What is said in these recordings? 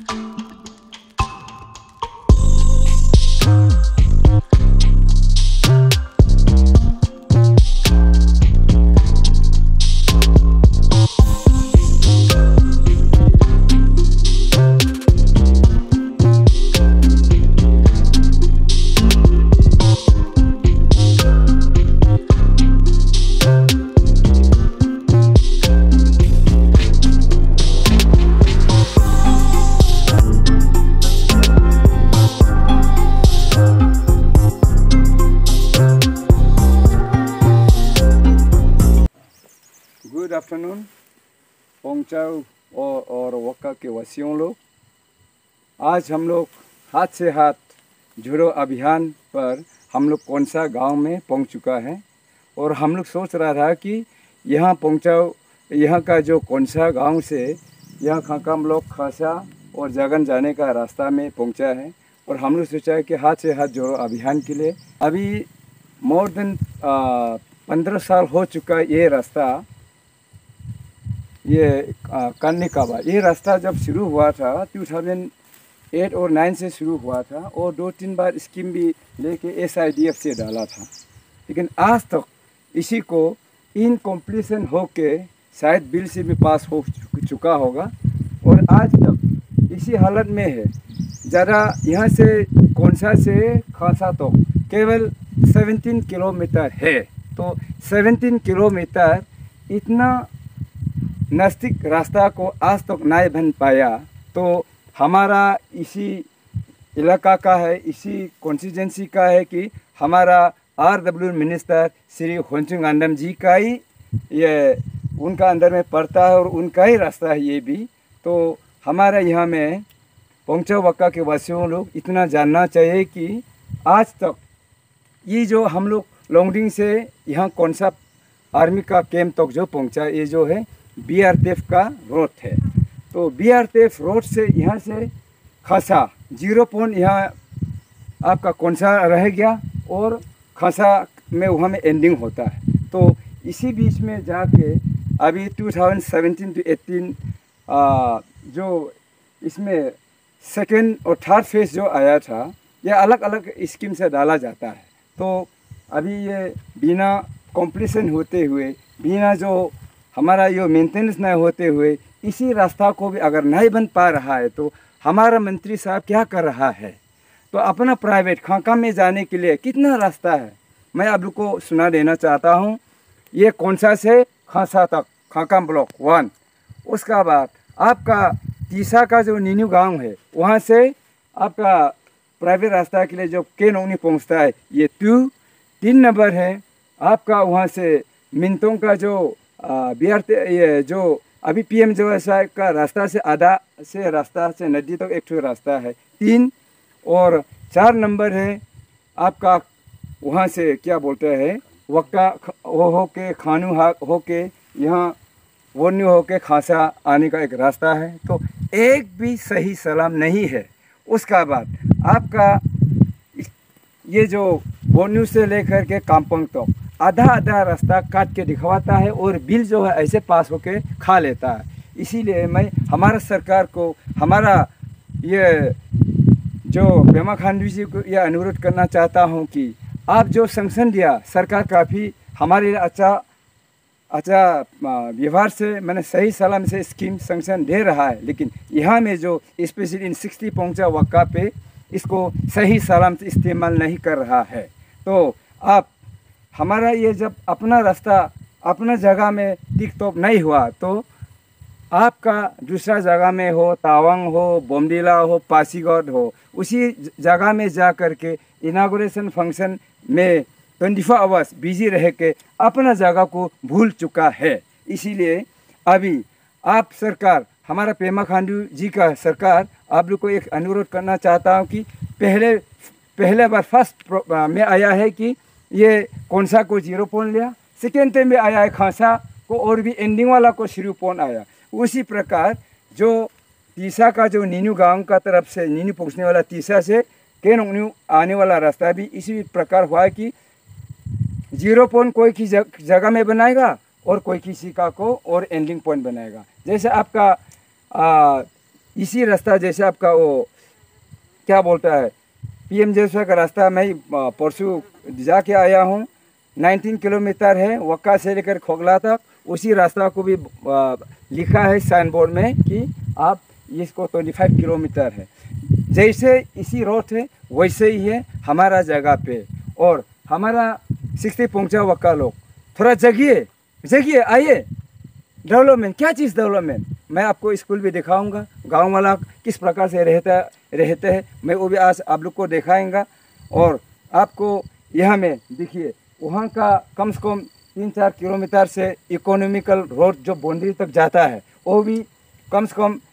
Good afternoon Pongchau और वक्का के वासियों लोग। आज हम लोग हाथ से हाथ जुड़ो अभियान पर हम लोग कौन सा गांव में पहुंच चुका है और हम लोग सोच रहा था कि यहाँ पोंगचाउ यहाँ का जो कौन सा गांव से यहाँ खाकाम लोग खासा और जगन जाने का रास्ता में पहुंचा है और हम लोग सोचा है कि हाथ से हाथ जोड़ो अभियान के लिए अभी मोर देन 15 साल हो चुका ये रास्ता। ये करने का बाद ये रास्ता जब शुरू हुआ था 2008 और 9 से शुरू हुआ था और 2-3 बार स्कीम भी लेके SIDF से डाला था, लेकिन आज तक इसी को इनकम्प्लीशन होके शायद बिल से भी पास हो चुका होगा और आज तक इसी हालत में है। ज़रा यहाँ से कौनसा से खासा तो केवल 17 किलोमीटर है, तो 17 किलोमीटर इतना नज़दीक रास्ता को आज तक नहीं बन पाया। तो हमारा इसी इलाका का है, इसी कॉन्स्टिट्यूंसी का है कि हमारा RW मिनिस्टर श्री होनचुंग आंडम जी का ही ये उनका अंदर में पड़ता है और उनका ही रास्ता है ये भी। तो हमारे यहाँ में पोंगचाउ वक्का के वासियों लोग इतना जानना चाहिए कि आज तक ये जो हम लोग लोंगडिंग से यहाँ कौन सा आर्मी का कैंप तक जो पहुँचा ये जो है BRTF का रोड है। तो BRTF रोड से यहाँ से खासा 0 पॉइंट यहाँ आपका कौन सा रह गया और खासा में वहाँ में एंडिंग होता है। तो इसी बीच में जाके अभी 2017 to 18 जो इसमें सेकेंड और थर्ड फेज जो आया था यह अलग अलग स्कीम से डाला जाता है। तो अभी ये बिना कॉम्प्लीशन होते हुए बिना जो हमारा ये मेंटेनेंस नहीं होते हुए इसी रास्ता को भी अगर नहीं बन पा रहा है तो हमारा मंत्री साहब क्या कर रहा है। तो अपना प्राइवेट खाका में जाने के लिए कितना रास्ता है मैं आप लोग को सुना देना चाहता हूँ। ये कौनसा से खासा तक खाकाम ब्लॉक 1, उसका बाद आपका तीसा का जो नीनू गांव है वहाँ से आपका प्राइवेट रास्ता के लिए जो केनोनी पहुँचता है ये 3 नंबर है। आपका वहाँ से मिनतों का जो ये जो अभी PM जो का रास्ता से आधा से रास्ता से नदी तक एक रास्ता है 3 और 4 नंबर है आपका वहाँ से क्या बोलते हैं वक्का हो के खानू हो के यहाँ वन्यू हो के खासा आने का एक रास्ता है। तो एक भी सही सलाम नहीं है। उसका बाद आपका ये जो वन्यू से लेकर के कामपंग तो आधा आधा रास्ता काट के दिखवाता है और बिल जो है ऐसे पास होके खा लेता है। इसीलिए मैं हमारा सरकार को हमारा ये जो पेमा खांडू जी को यह अनुरोध करना चाहता हूँ कि आप जो सैंक्शन दिया सरकार काफ़ी हमारे लिए अच्छा व्यवहार से मैंने सही सलाम से स्कीम सैंक्शन दे रहा है, लेकिन यहाँ में जो स्पेशली इन 60 पोंगचाउ वक्का पे इसको सही सलाम से इस्तेमाल नहीं कर रहा है। तो आप हमारा ये जब अपना रास्ता अपना जगह में टिक टॉप नहीं हुआ तो आपका दूसरा जगह में हो तावांग हो बोमडिला हो पासीघाट हो उसी जगह में जा कर के इनागुरेशन फंक्शन में 24 आवर्स बिजी रह के अपना जगह को भूल चुका है। इसीलिए अभी आप सरकार हमारा पेमा खांडू जी का सरकार आप लोग को एक अनुरोध करना चाहता हूँ कि पहले बार फर्स्ट में आया है कि ये कौन सा को 0 पॉइंट लिया, सेकेंड टाइम में आया है खासा को और भी एंडिंग वाला को 0 पॉइंट आया। उसी प्रकार जो तीसा का जो नीनू गांव का तरफ से नीनू पहुँचने वाला तीसा से केनोंगन्यू आने वाला रास्ता भी इसी प्रकार हुआ है कि 0 पॉइंट कोई की जगह में बनाएगा और कोई किसी का को और एंडिंग पॉइंट बनाएगा। जैसे आपका इसी रास्ता जैसे आपका वो क्या बोलता है PMJSY का रास्ता मैं परसों जाके आया हूँ। 19 किलोमीटर है वक्का से लेकर खोखला तक। उसी रास्ता को भी लिखा है साइन बोर्ड में कि आप इसको 25 किलोमीटर है। जैसे इसी रोड है वैसे ही है हमारा जगह पे। और हमारा 60 पहुँचा वक्का लोग थोड़ा जगिए जगिए, आइए। डेवलपमेंट क्या चीज़ डेवलपमेंट, मैं आपको स्कूल भी दिखाऊंगा, गांव वाला किस प्रकार से रहते हैं मैं वो भी आज आप लोग को दिखाएंगा। और आपको यहाँ में देखिए वहाँ का कम से कम 3-4 किलोमीटर से इकोनॉमिकल रोड जो बाउंड्री तक जाता है वो भी कम से कम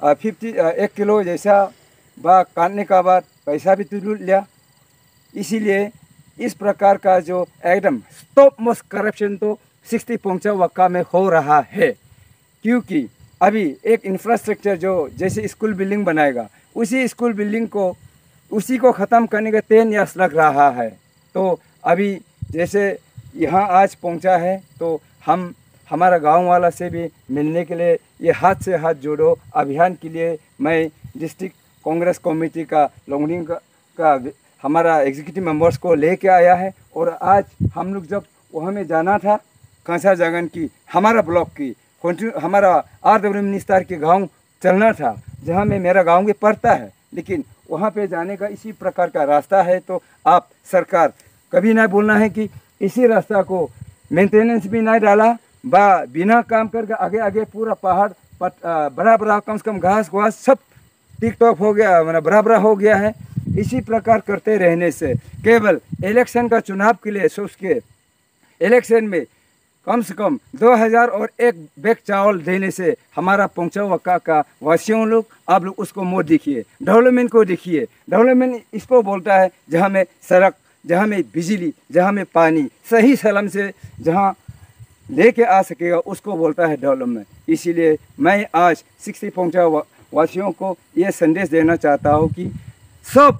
1 किलो जैसा काटने का बाद पैसा भी तुल लिया। इसीलिए इस प्रकार का जो एकदम स्टॉप मोस्ट करप्शन तो 60 पहुँचा वक्का में हो रहा है। क्योंकि अभी एक इंफ्रास्ट्रक्चर जो जैसे स्कूल बिल्डिंग बनाएगा उसी स्कूल बिल्डिंग को उसी को ख़त्म करने का 10 इयर्स लग रहा है। तो अभी जैसे यहाँ आज पहुँचा है तो हम हमारा गांव वाला से भी मिलने के लिए ये हाथ से हाथ जोड़ो अभियान के लिए मैं डिस्ट्रिक्ट कांग्रेस कमेटी का लोंगडिंग का हमारा एग्जीक्यूटिव मेंबर्स को लेके आया है। और आज हम लोग जब वहाँ में जाना था कंसा जगन की हमारा ब्लॉक की हमारा RW मिनिस्टर के गांव चलना था जहां में मेरा गांव भी पड़ता है, लेकिन वहां पे जाने का इसी प्रकार का रास्ता है। तो आप सरकार कभी ना बोलना है कि इसी रास्ता को मेंटेनेंस भी नहीं डाला बिना काम करके आगे आगे पूरा पहाड़ बड़ा बड़ा कम से कम घास वास सब टिक टॉप हो गया, मतलब बड़ा बड़ा हो गया है। इसी प्रकार करते रहने से केवल इलेक्शन का चुनाव के लिए सोच के इलेक्शन में कम से कम 2001 बैग चावल देने से हमारा पहुँचा वक्का का वासियों लोग आप लोग उसको मोड़ देखिए, डेवलपमेंट को देखिए। डेवलपमेंट इसको बोलता है जहाँ में सड़क, जहाँ में बिजली, जहाँ में पानी सही सलाम से जहाँ लेके आ सकेगा उसको बोलता है डेवलपमेंट। इसीलिए मैं आज 60 पहुँचा वासियों को ये संदेश देना चाहता हूँ कि सब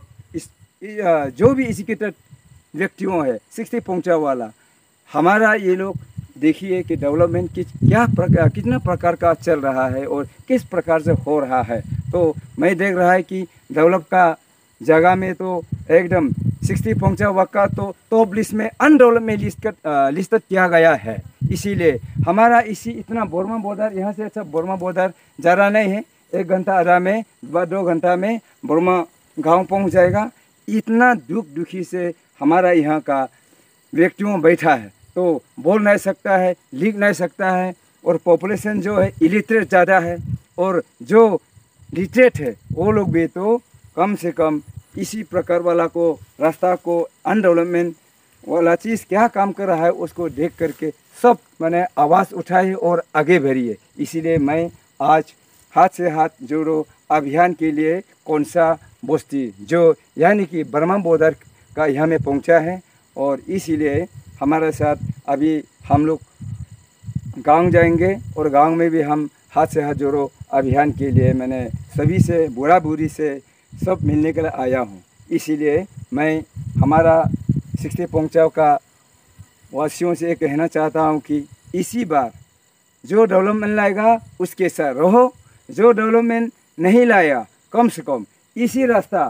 जो भी एजुकेटेड व्यक्तियों है 60 पहुँचा वाला हमारा ये लोग देखिए कि डेवलपमेंट कितना प्रकार का चल रहा है और किस प्रकार से हो रहा है। तो मैं देख रहा है कि डेवलप का जगह में तो एकदम 60 पहुँचा वक्का तो टॉप लिस्ट में अनडेवलप में लिस्टेड किया गया है। इसीलिए हमारा इतना बोरमा बॉर्डर यहाँ से अच्छा बोरमा बॉर्डर ज़्यादा नहीं है, 1 घंटा आधा में 2 घंटा में बोरमा गाँव पहुँच जाएगा। इतना दुखी से हमारा यहाँ का व्यक्तियों बैठा है तो बोल नहीं सकता है, लिख नहीं सकता है। और पॉपुलेशन जो है इलिटरेट ज़्यादा है और जो लिटरेट है वो लोग भी तो कम से कम इसी प्रकार वाला को रास्ता को अनडेवलपमेंट वाला चीज़ क्या काम कर रहा है उसको देख करके सब मैंने आवाज़ उठाई और आगे बढ़िए। इसीलिए मैं आज हाथ से हाथ जोड़ो अभियान के लिए कौनसा बस्ती जो यानी कि बर्मा बॉर्डर का यहाँ में पहुँचा है। और इसीलिए हमारे साथ अभी हम लोग गांव जाएंगे और गांव में भी हम हाथ से हाथ जोड़ो अभियान के लिए मैंने सभी से बूढ़ा बूढ़ी से सब मिलने के लिए आया हूं। इसीलिए मैं हमारा 60 पहुँचाव का वासियों से कहना चाहता हूं कि इसी बार जो डेवलपमेंट लाएगा उसके साथ रहो, जो डेवलपमेंट नहीं लाया कम से कम इसी रास्ता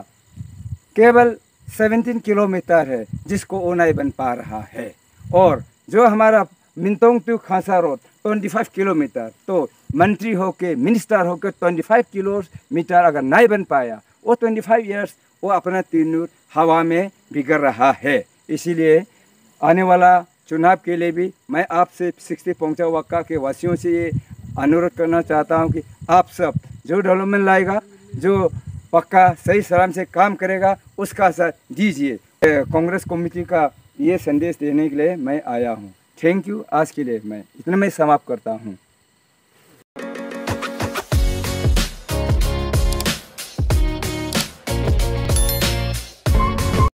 केवल 17 किलोमीटर है जिसको वो नहीं बन पा रहा है। और जो हमारा Mintong to Khasa road 25 kilometre तो मंत्री होके मिनिस्टर होके 25 किलोमीटर अगर नहीं बन पाया वो 25 इयर्स वो अपना तीनूर हवा में बिगड़ रहा है। इसीलिए आने वाला चुनाव के लिए भी मैं आपसे 60 पहुँचा वक्का के वासियों से ये अनुरोध करना चाहता हूँ कि आप सब जो डेवलपमेंट लाएगा, जो पक्का सही सलाम से काम करेगा उसका साथ दीजिए। कांग्रेस कमेटी का ये संदेश देने के लिए मैं आया हूँ। Thank you. आज के लिए मैं इतना में समाप्त करता हूँ।